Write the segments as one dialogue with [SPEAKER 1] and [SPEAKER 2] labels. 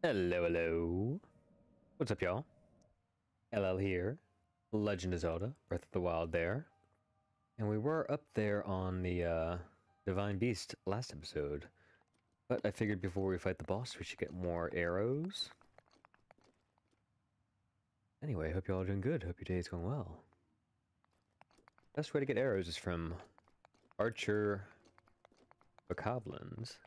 [SPEAKER 1] Hello, hello. What's up, y'all? LL here. Legend of Zelda Breath of the Wild there. And we were up there on the Divine Beast last episode. But I figured before we fight the boss, we should get more arrows. Anyway, hope y'all are doing good. Hope your day is going well. Best way to get arrows is from Archer Bokoblins.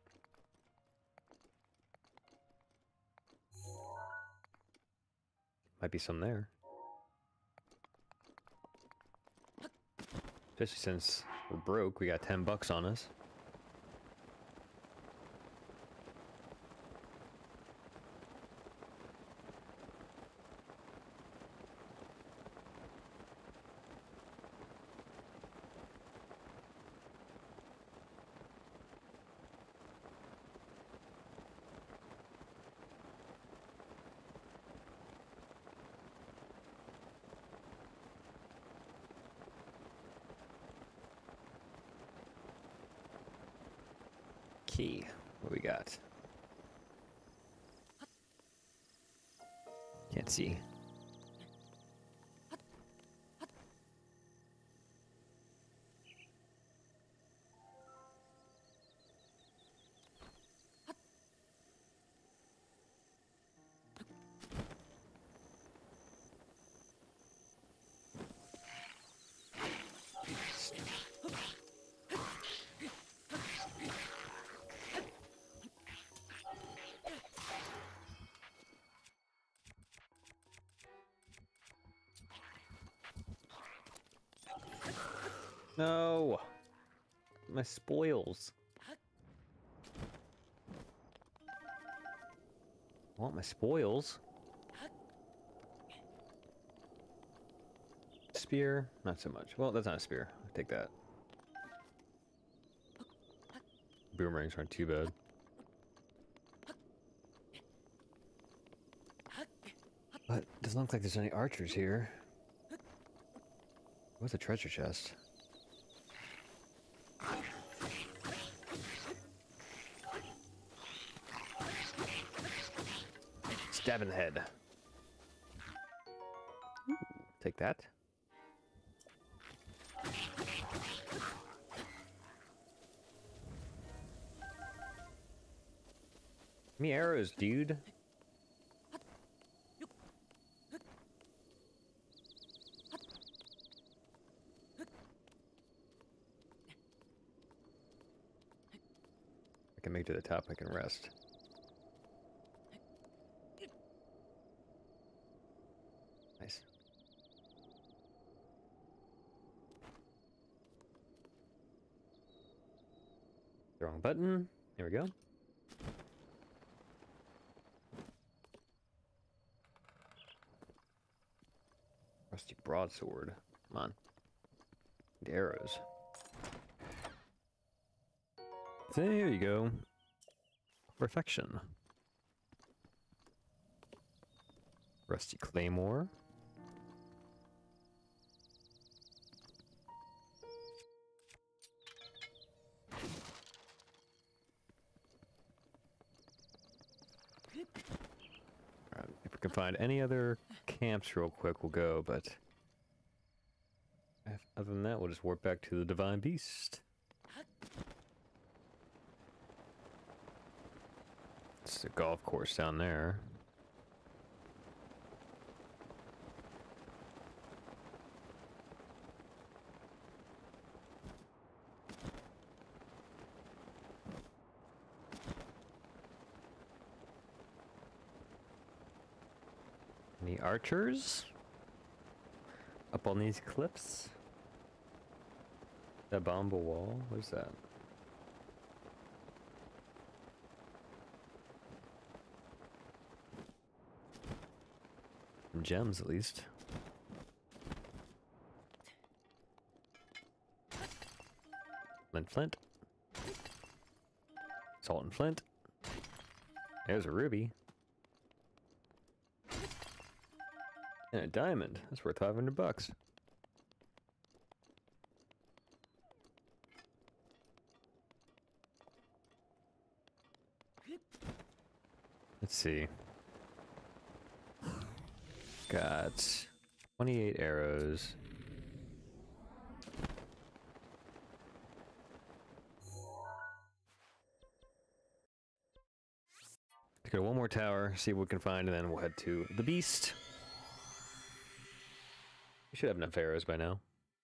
[SPEAKER 1] Might be some there. Especially since we're broke, we got 10 bucks on us. Key. What we got? Can't see. No! My spoils. I want my spoils. Spear? Not so much. Well, that's not a spear. I'll take that. Boomerangs aren't too bad. But it doesn't look like there's any archers here. What's a treasure chest? Stab in the head. Ooh, take that. Give me arrows, dude. I can make it to the top, I can rest. Nice. The wrong button. There we go. Rusty broadsword. Come on. Need arrows. There you go. Perfection. Rusty claymore. Alright, if we can find any other camps real quick, we'll go, but other than that, we'll just warp back to the Divine Beast. It's a golf course down there. Any archers? Up on these cliffs? That bomba wall? What is that? Some gems, at least. Flint. Salt and flint. There's a ruby. And a diamond. That's worth 500 bucks. Let's see. Got 28 arrows. Let's go to one more tower, see what we can find, and then we'll head to the beast. We should have enough arrows by now.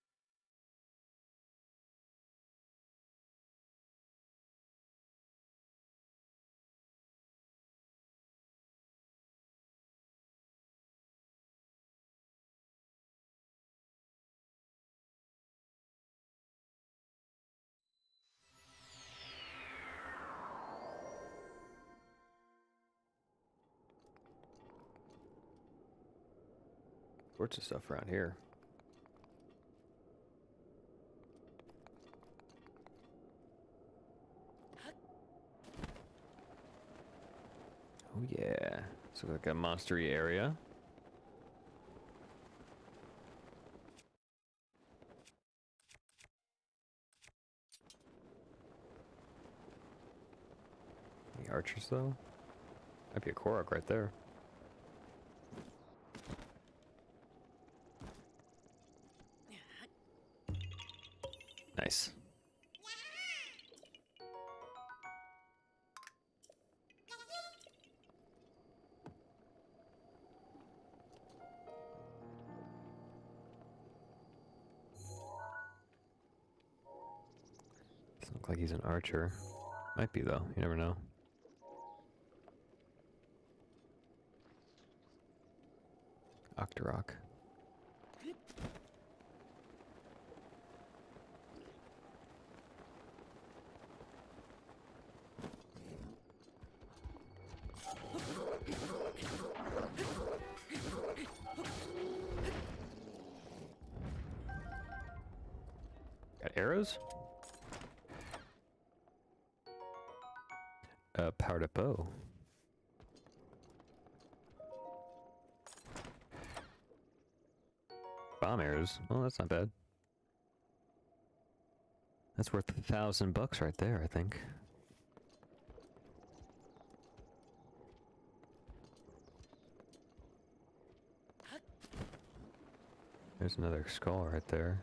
[SPEAKER 1] Sorts of stuff around here. Oh yeah, so like a monstery area. Any archers though? Might be a Korok right there. Nice. Doesn't look like he's an archer. Might be though, you never know. Octorok. Got arrows? Powered up bow. Bomb arrows. Oh, that's not bad. That's worth $1,000 right there, I think. There's another skull right there.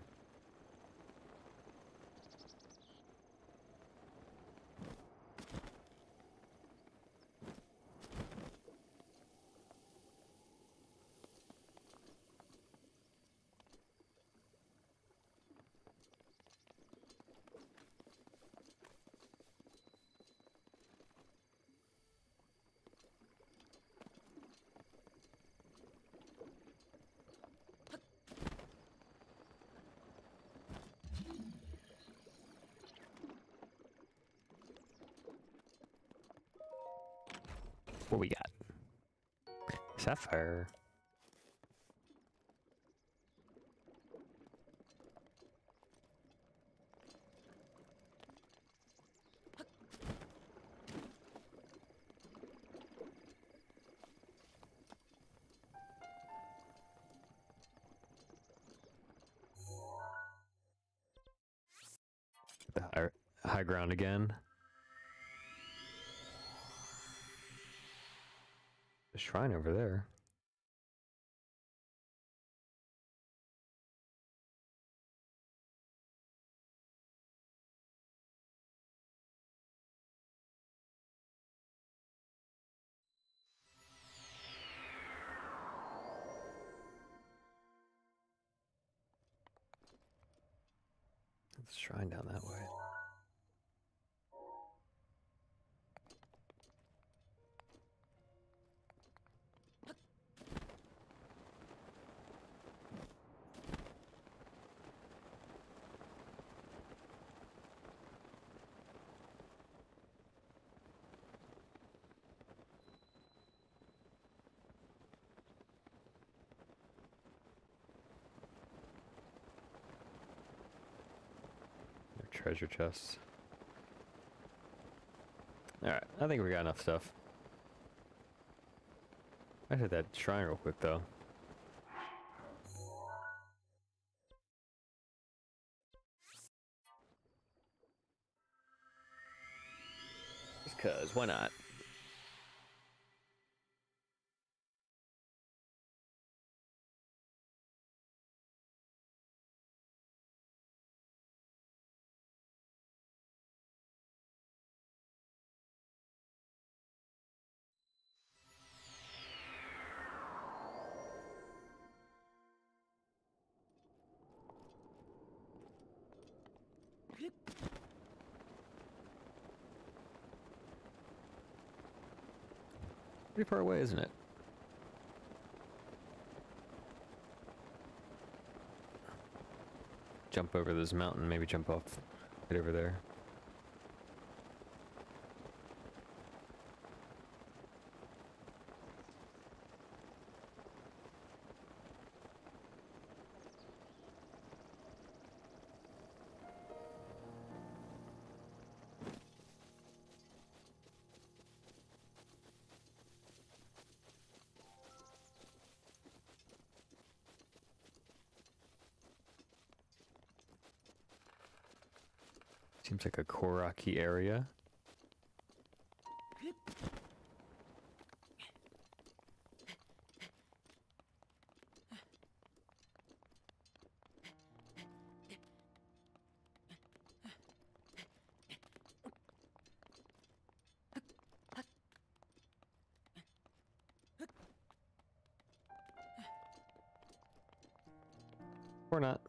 [SPEAKER 1] What we got? Sapphire. The high ground again. The shrine over there. There's a shrine down that way. Treasure chests. Alright, I think we got enough stuff. I hit that shrine real quick though. Just cause, why not? Pretty far away, isn't it? Jump over this mountain, maybe jump off right over there. Seems like a Koraki area. Or not.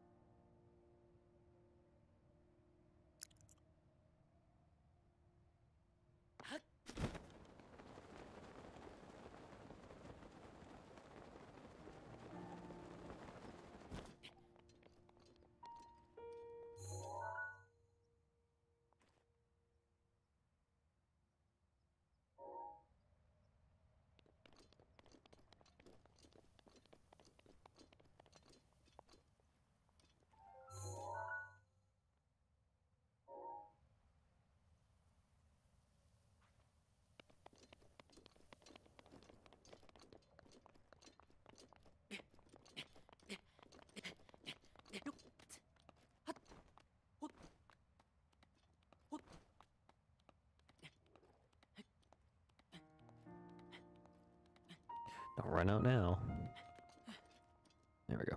[SPEAKER 1] Don't run out now. There we go.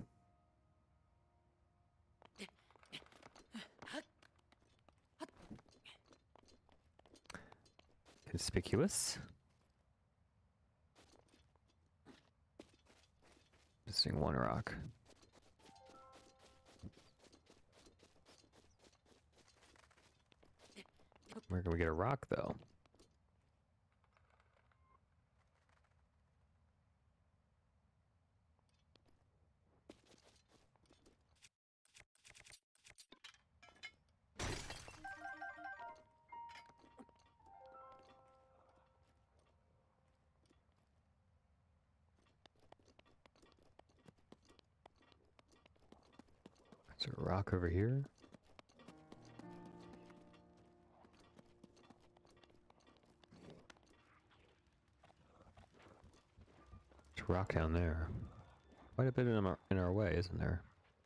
[SPEAKER 1] Conspicuous. Missing one rock. Where can we get a rock, though? Is there a rock over here? There's a rock down there. Quite a bit in our way, isn't there?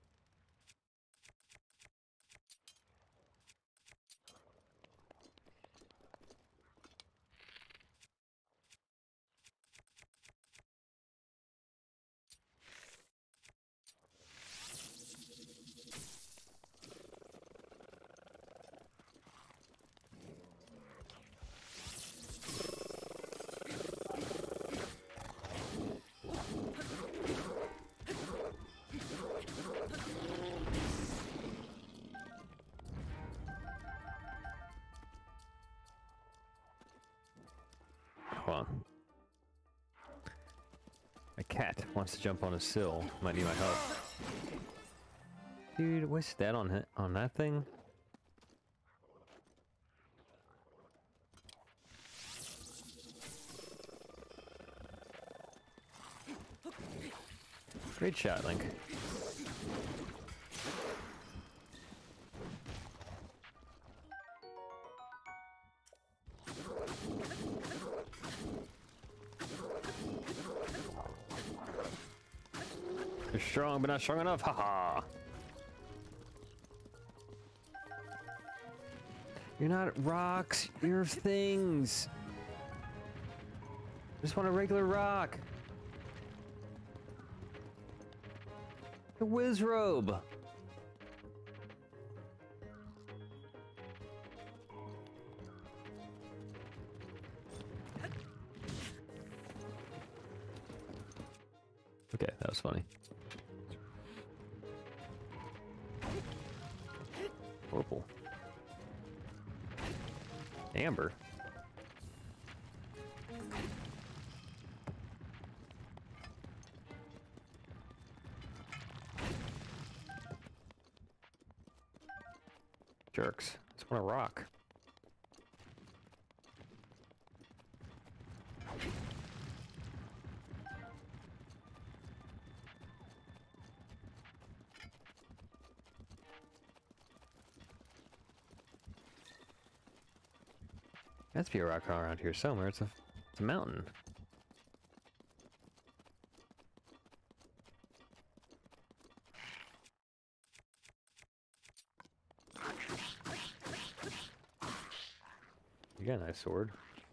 [SPEAKER 1] Hold on. A cat wants to jump on a sill. Might need my help. Dude, what's that on that thing? Great shot, Link. You're strong, but not strong enough. Haha. You're not rocks. You're things. I just want a regular rock. The whiz robe. Okay, that was funny. Purple. Amber. Jerks. Just want a rock. Has to be a rock around here somewhere. It's a mountain. You got a nice sword.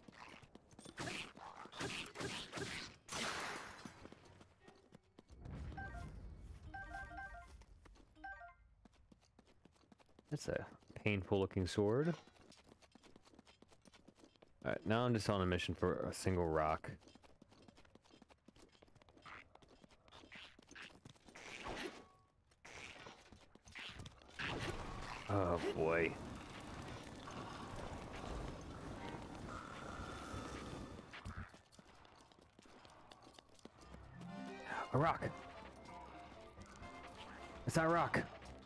[SPEAKER 1] That's a painful looking sword. Alright, now I'm just on a mission for a single rock. Oh boy. A rock! It's that rock!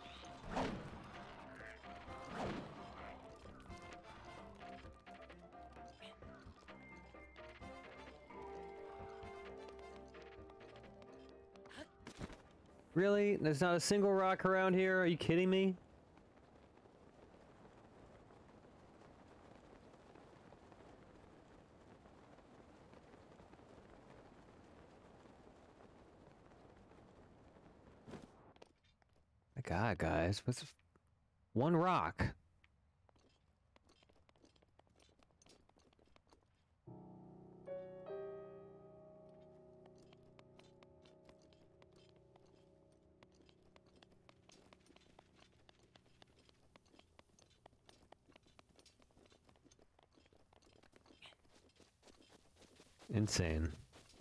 [SPEAKER 1] Really? There's not a single rock around here? Are you kidding me? My God, guys, what's one rock? Insane.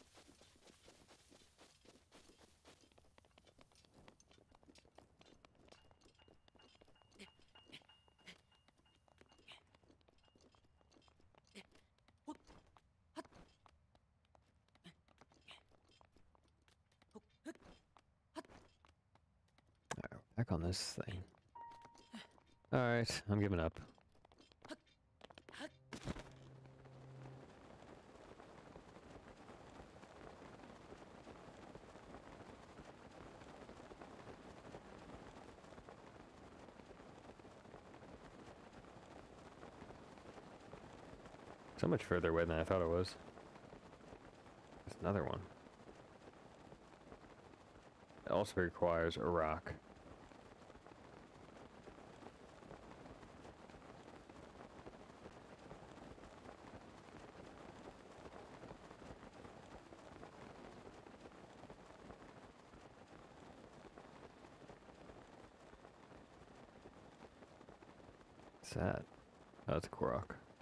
[SPEAKER 1] Back on this thing. Alright, I'm giving up. So much further away than I thought it was. There's another one. It also requires a rock. What's that? Oh, it's a Korok.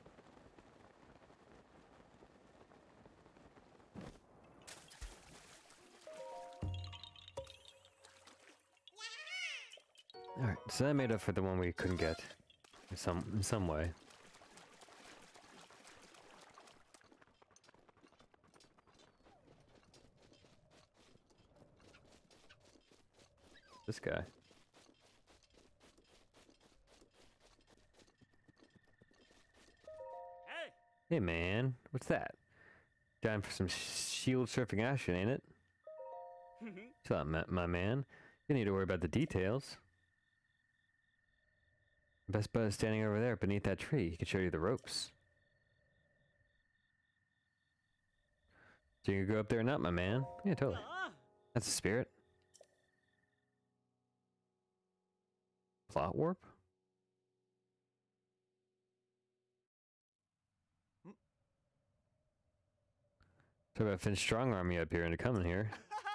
[SPEAKER 1] Alright, so that made up for the one we couldn't get in some way. This guy. Hey man, what's that? Time for some shield surfing action, ain't it? So, my man, you don't need to worry about the details. Best bud is standing over there beneath that tree. He can show you the ropes. So you can go up there or not, my man? Yeah, totally. That's the spirit. Plot warp? So I finished strong army up here into coming here.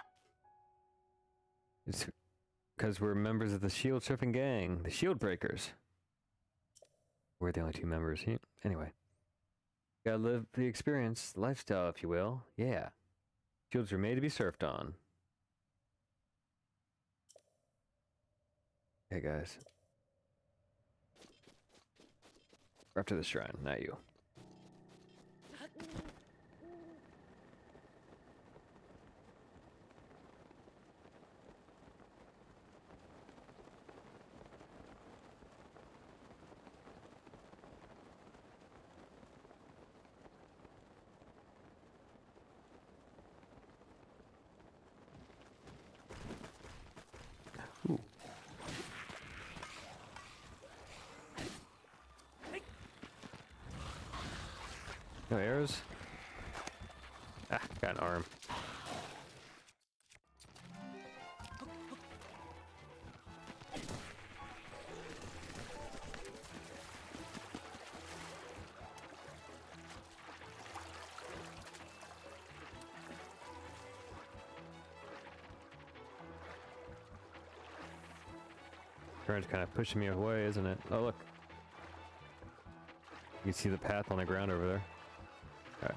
[SPEAKER 1] It's because we're members of the shield surfing gang, the shield breakers. We're the only two members. Anyway. Gotta live the experience, lifestyle, if you will. Yeah. Shields are made to be surfed on. Hey guys. We're after the shrine, not you. Ooh. No arrows? Ah, got an arm. Current's kind of pushing me away, isn't it? Oh, look. You can see the path on the ground over there. Alright.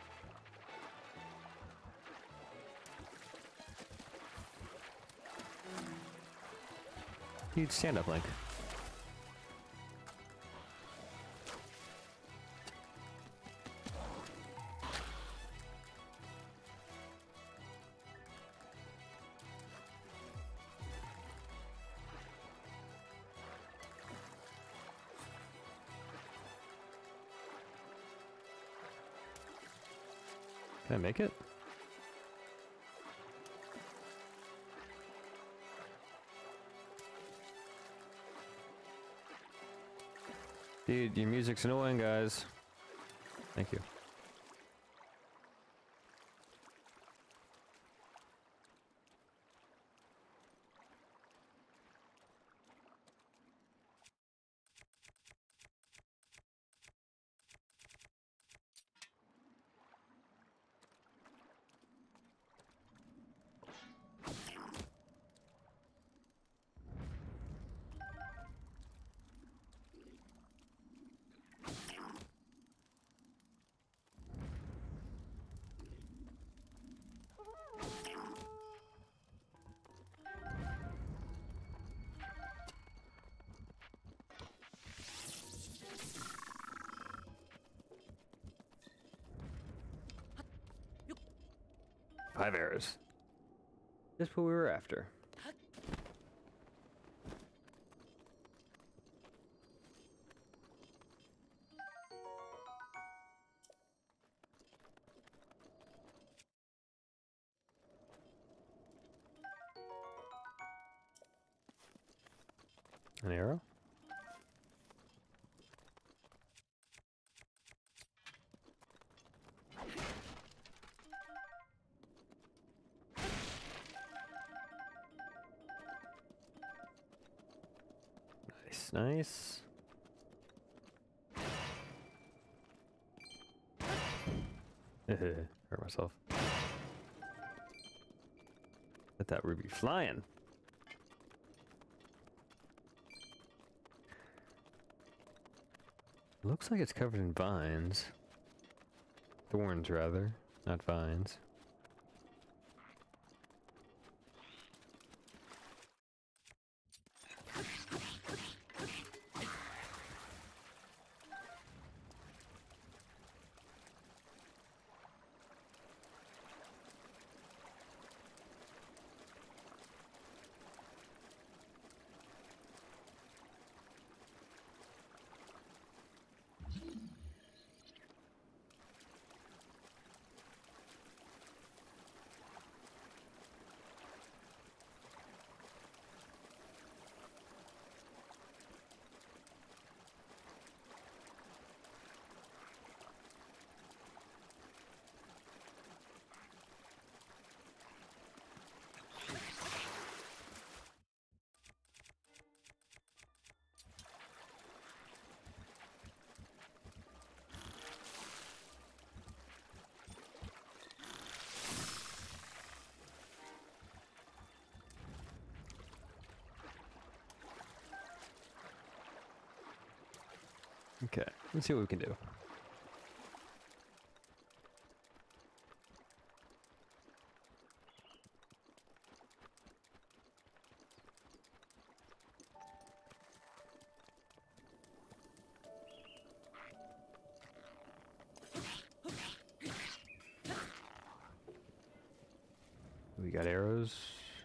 [SPEAKER 1] Huge stand up, Link. Can I make it? Dude, your music's annoying, guys. Thank you. Five arrows. Just what we were after. An arrow? Nice, nice. Hurt myself. Let that ruby flying. Looks like it's covered in vines. Thorns, rather, not vines. Okay, let's see what we can do. got arrows?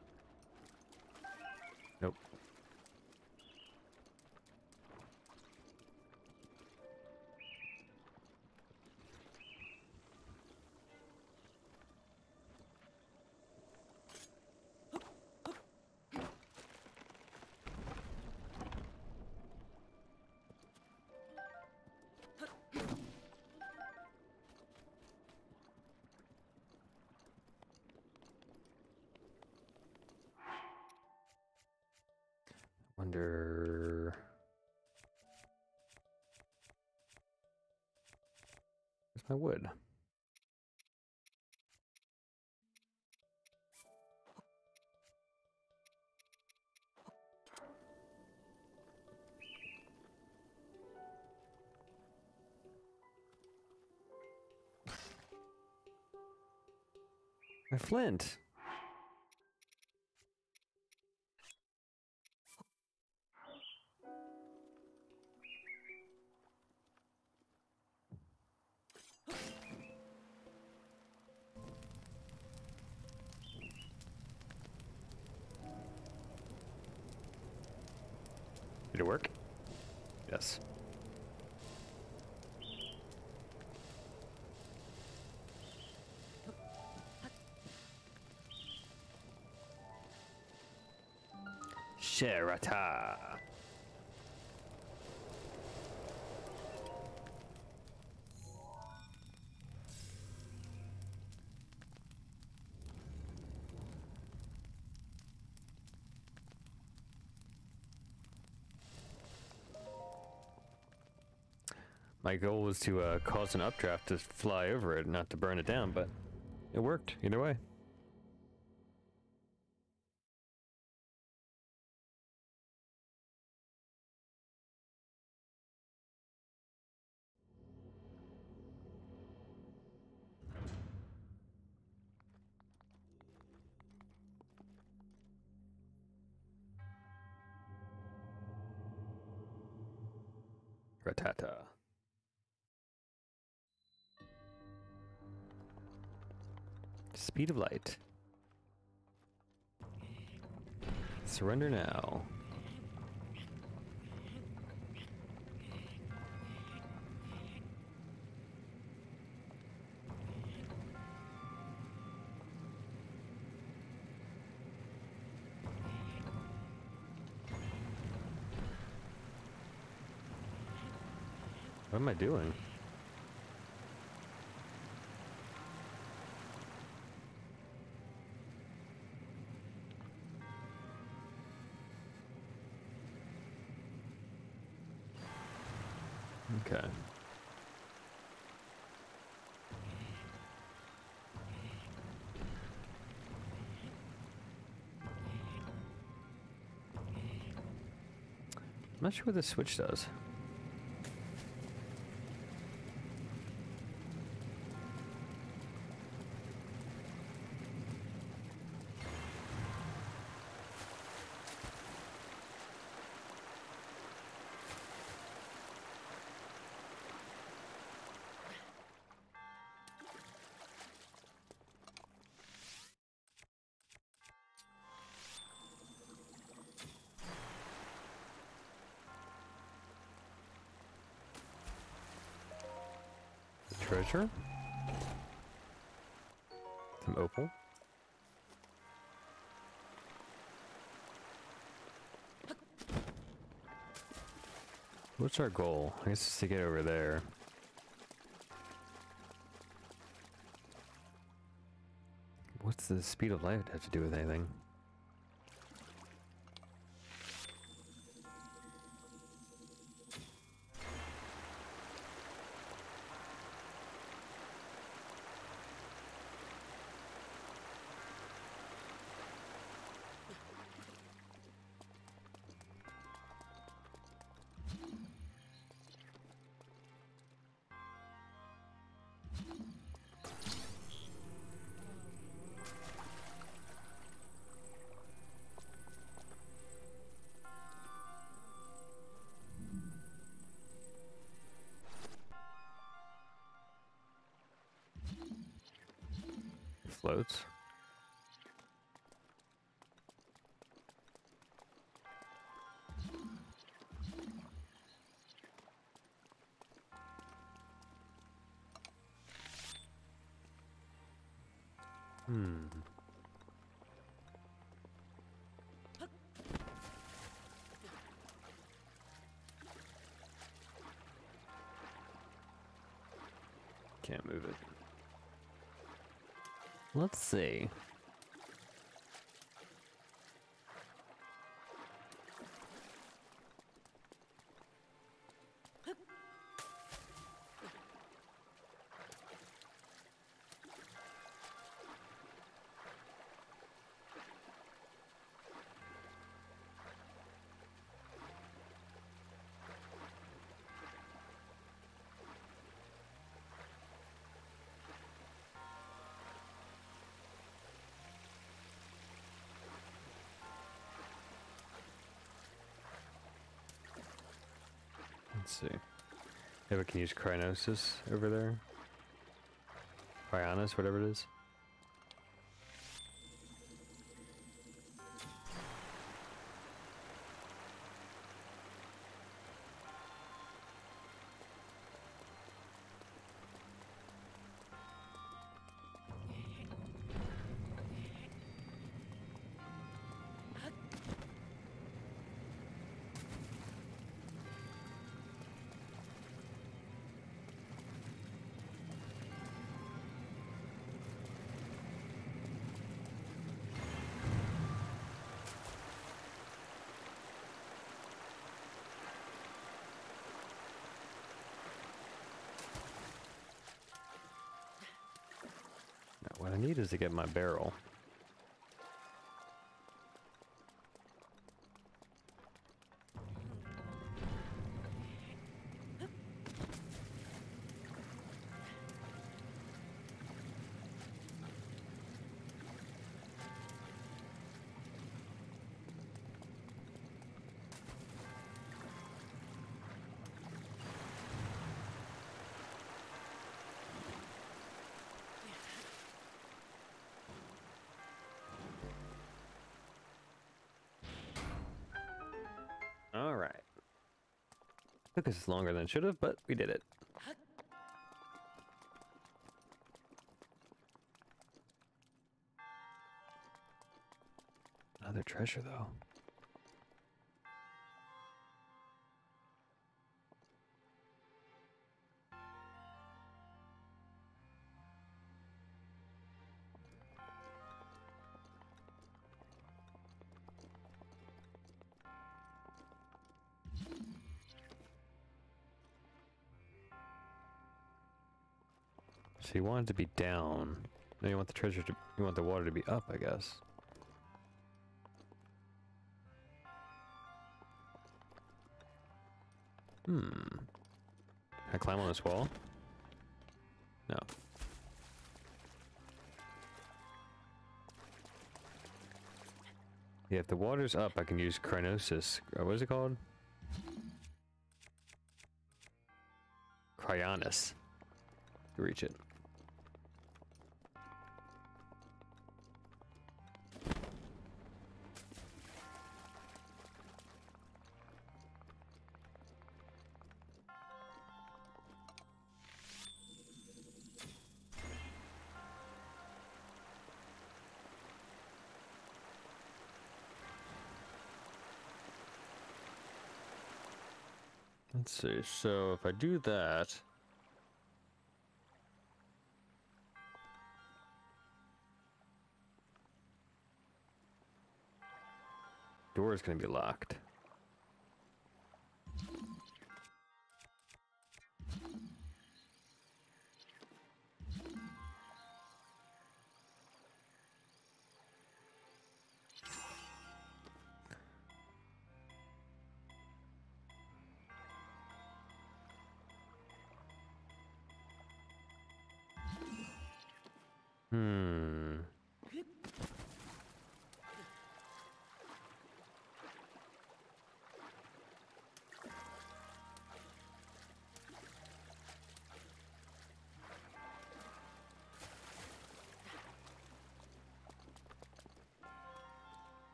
[SPEAKER 1] Nope. Wonder... Where's my wood? My flint! Did it work? Yes. Sherata. My goal was to cause an updraft to fly over it, not to burn it down, but it worked either way. Ratata. Speed of light. Surrender now. What am I doing? Okay. I'm not sure what this switch does. Treasure? Some opal? What's our goal? I guess it's to get over there. What's the speed of light have to do with anything? Floats. Hmm. Can't move it. Let's see. Let's see. Yeah, we can use Cryonosis over there. Cryonis, whatever it is. What I need is to get my barrel. Alright. Took us longer than it should have, but we did it. Another treasure, though. So you want it to be down. No, you want the treasure to, you want the water to be up, I guess. Can I climb on this wall? No. Yeah, if the water's up, I can use Cryonosis. What is it called? Cryonis. To reach it. Let's see, so if I do that... door is going to be locked.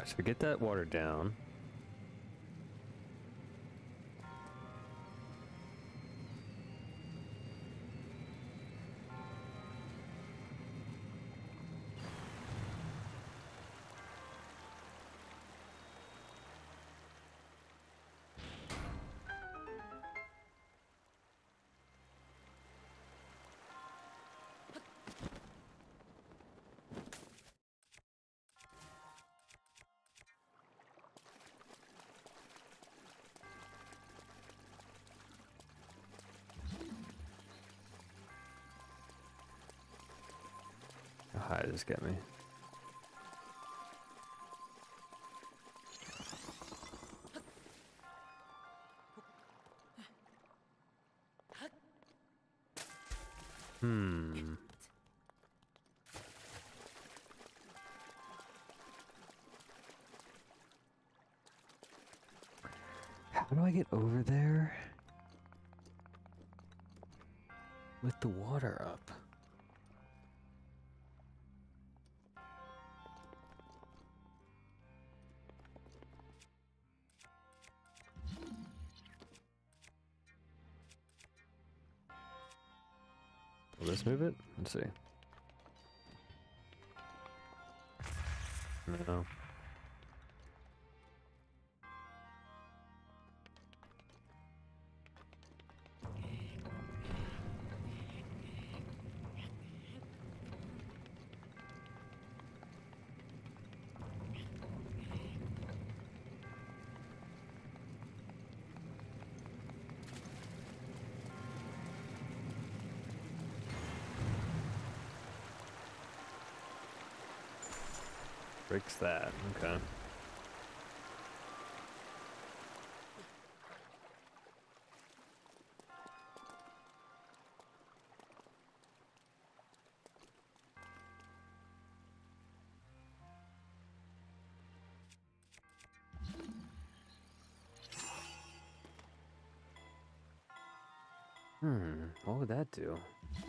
[SPEAKER 1] So we get that water down. How high does this get me? How do I get over there with the water up? Will this move it? Let's see. No. Breaks that, okay. What would that do?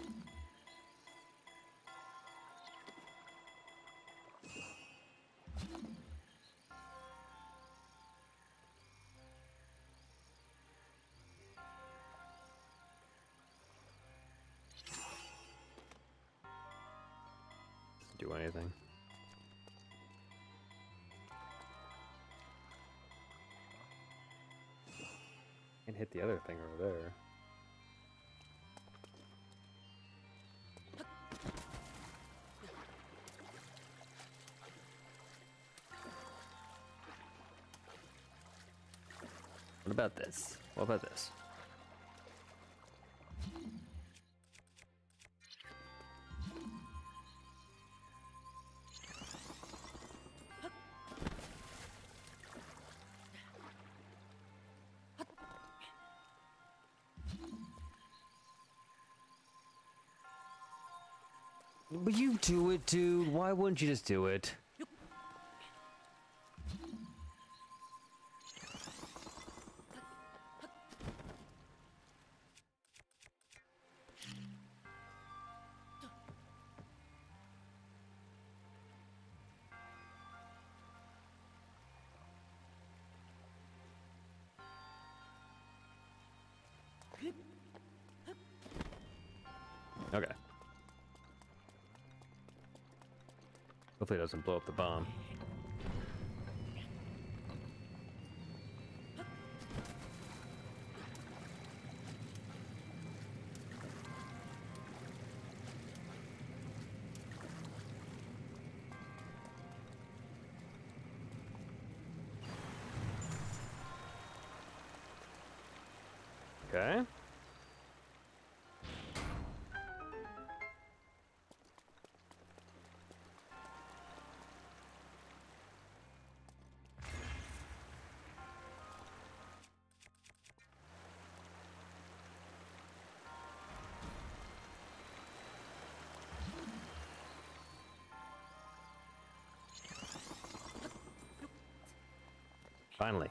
[SPEAKER 1] Do anything. And hit the other thing over there. What about this? What about this? But you do it, dude. Why wouldn't you just do it? Okay. Hopefully it doesn't blow up the bomb. Okay. Finally.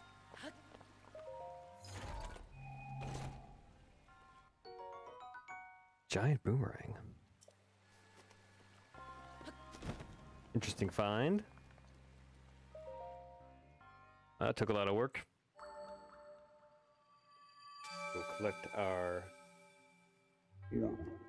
[SPEAKER 1] Giant boomerang. Interesting find. That took a lot of work. We'll collect our... Yeah.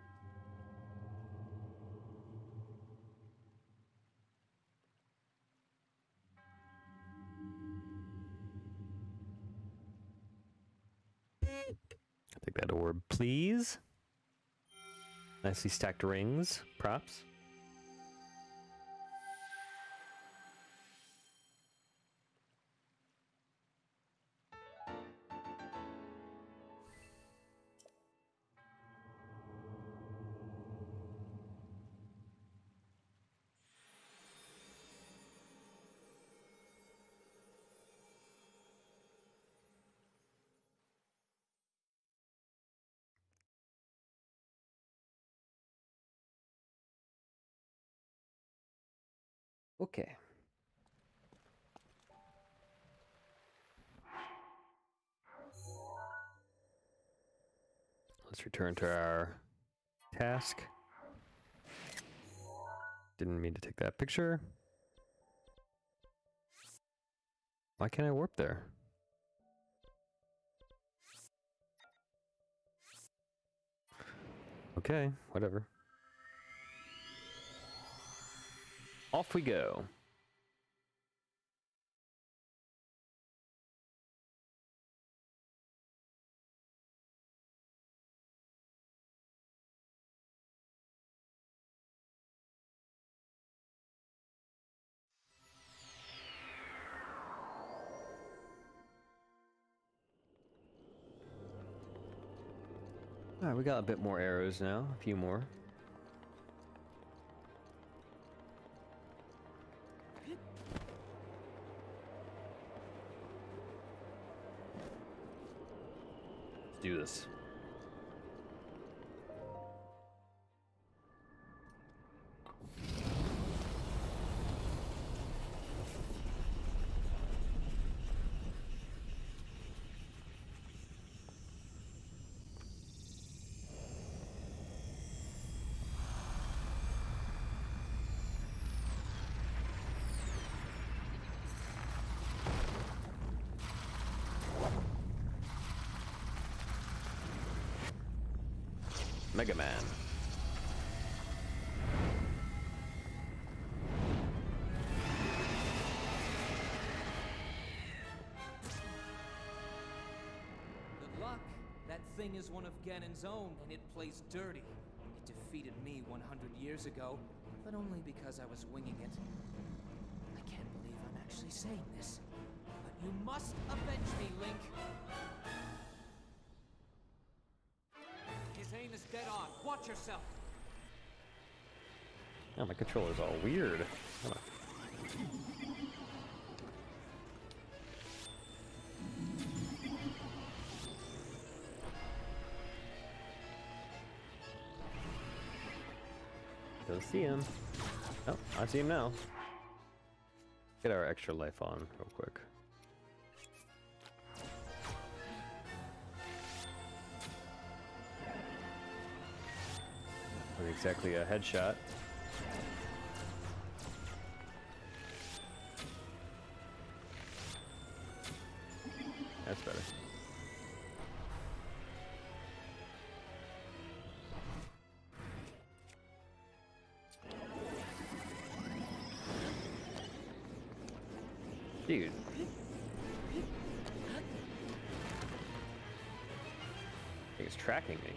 [SPEAKER 1] Take that orb, please. Nicely stacked rings, props. Okay. Let's return to our task. Didn't mean to take that picture. Why can't I warp there? Okay, whatever. Off we go. Alright, we got a bit more arrows now, a few more. Let's do this. Mega Man.
[SPEAKER 2] Good luck. That thing is one of Ganon's own, and it plays dirty. It defeated me 100 years ago, but only because I was winging it. I can't believe I'm actually saying this, but you must avenge me, Link. His aim is dead on. Watch yourself.
[SPEAKER 1] Oh, my controller's all weird. Oh. Don't see him. Oh, I see him now. Get our extra life on real quick. Not exactly a headshot. That's better. Dude. I think it's tracking me.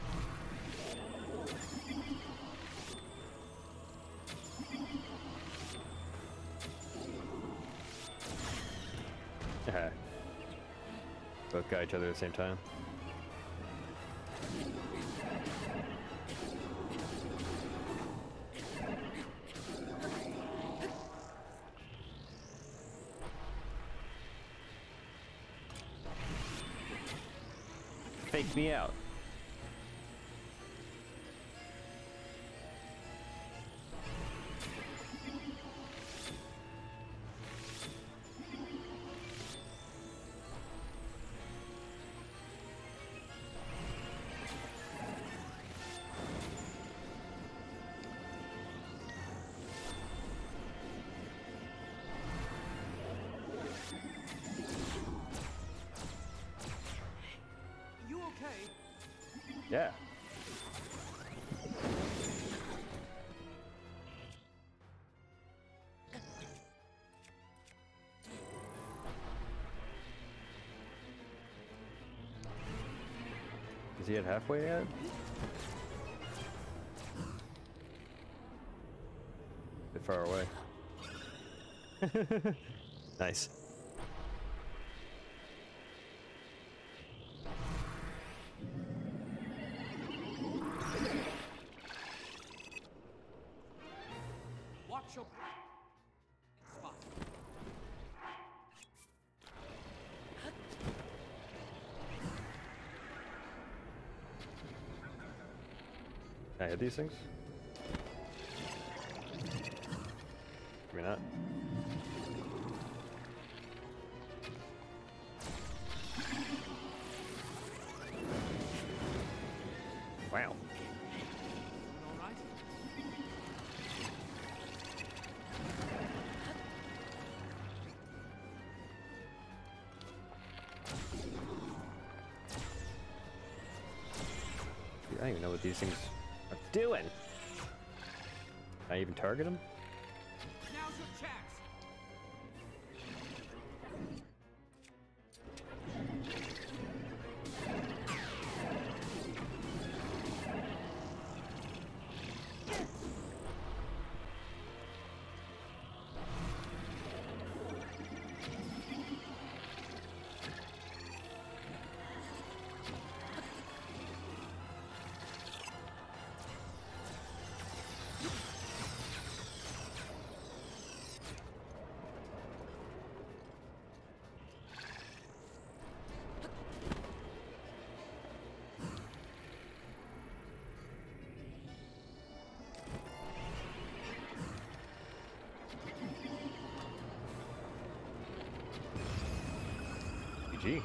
[SPEAKER 1] Both got each other at the same time. Fake me out. Yeah. Is he at halfway yet? Bit far away. Nice.
[SPEAKER 2] Watch your spot.
[SPEAKER 1] Can I hit these things? Maybe not. Wow.
[SPEAKER 2] All right.
[SPEAKER 1] Dude, I don't even know what these things are doing. Can I even target them?
[SPEAKER 2] Now's your chance.
[SPEAKER 1] GG.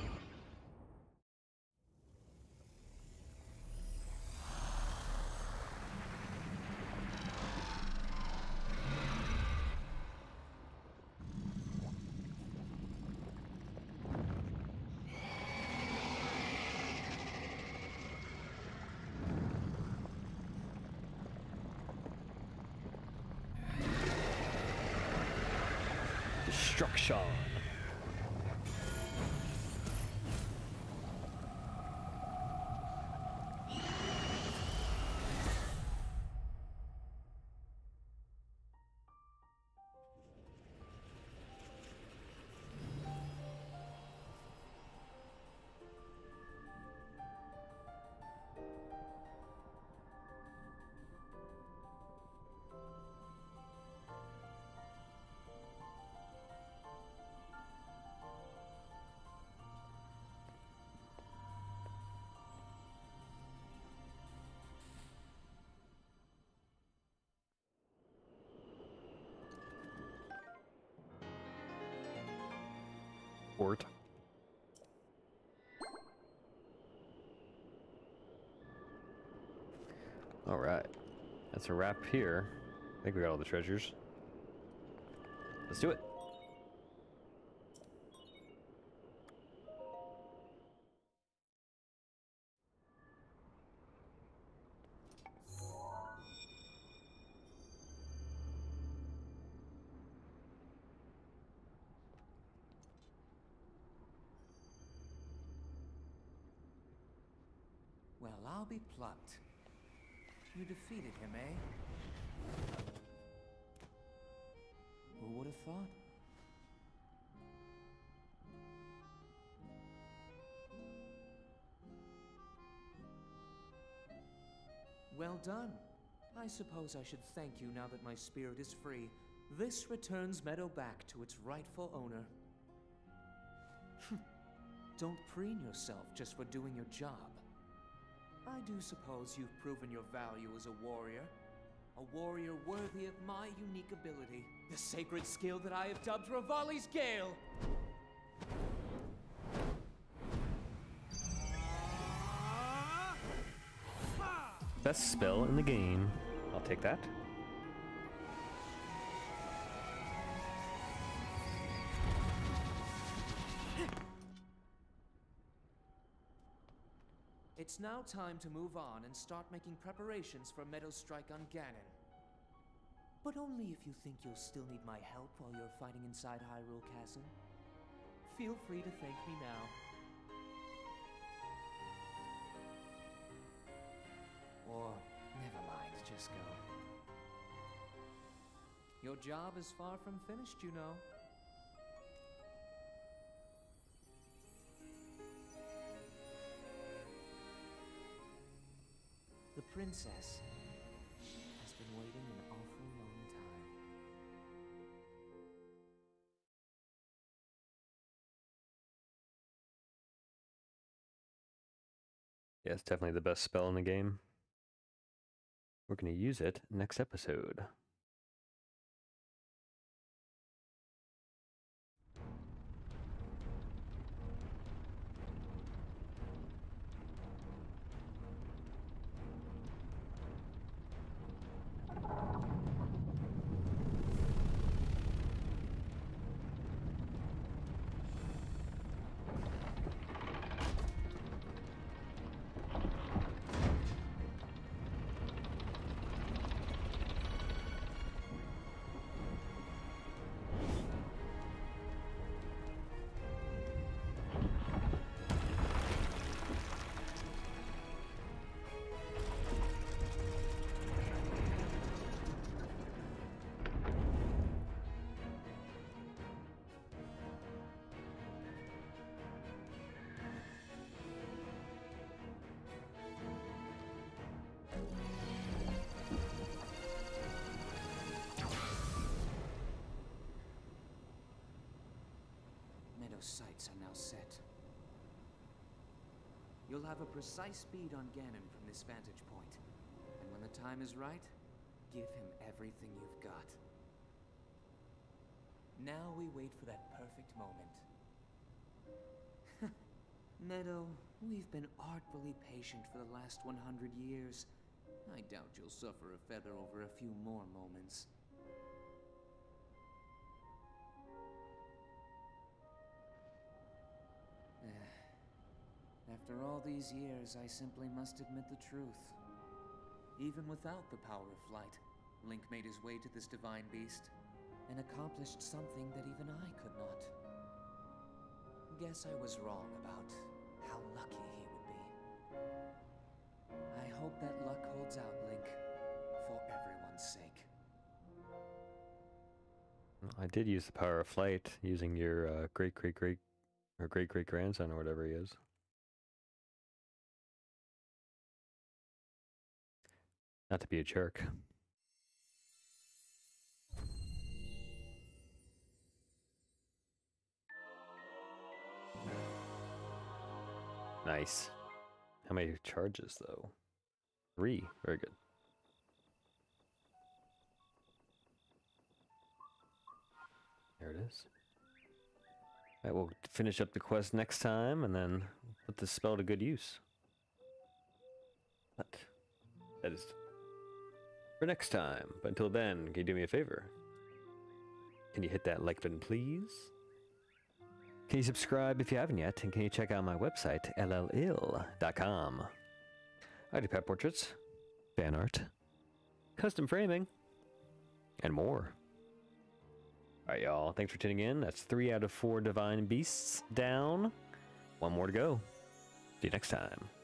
[SPEAKER 1] Destruction. Port. All right, that's a wrap here. I think we got all the treasures. Let's do it.
[SPEAKER 2] Well, I'll be plucked. You defeated him, eh? Who would have thought? Well done. I suppose I should thank you now that my spirit is free. This returns Meadow back to its rightful owner. Don't preen yourself just for doing your job. I do suppose you've proven your value as a warrior. A warrior worthy of my unique ability. The sacred skill that I have dubbed Revali's Gale!
[SPEAKER 1] Best spell in the game. I'll take that.
[SPEAKER 2] It It's now time to move on and start making preparations for Meadow's strike on Ganon. But only if you think you'll still need my help while you're fighting inside Hyrule Castle. Feel free to thank me now. Or, never mind, just go. Your job is far from finished, you know. The princess has been waiting an awful long time.
[SPEAKER 1] Yeah, it's definitely the best spell in the game. We're going to use it next episode.
[SPEAKER 2] Meadow's sights are now set. You'll have a precise speed on Ganon from this vantage point. And when the time is right, give him everything you've got. Now we wait for that perfect moment. Meadow, we've been artfully patient for the last 100 years. I doubt you'll suffer a feather over a few more moments. After all these years, I simply must admit the truth. Even without the power of flight, Link made his way to this divine beast and accomplished something that even I could not. Guess I was wrong about how lucky he would be. I hope that luck holds out, Link, for everyone's sake.
[SPEAKER 1] I did use the power of flight using your great-great-grandson or whatever he is. Not to be a jerk. Nice. How many charges, though? 3. Very good. There it is. Alright, we'll finish up the quest next time and then put this spell to good use. But that is for next time. But until then, can you do me a favor? Can you hit that like button, please? Can you subscribe if you haven't yet? And can you check out my website, llill.com? I do pet portraits, fan art, custom framing, and more. Alright, y'all. Thanks for tuning in. That's 3 out of 4 divine beasts down. 1 more to go. See you next time.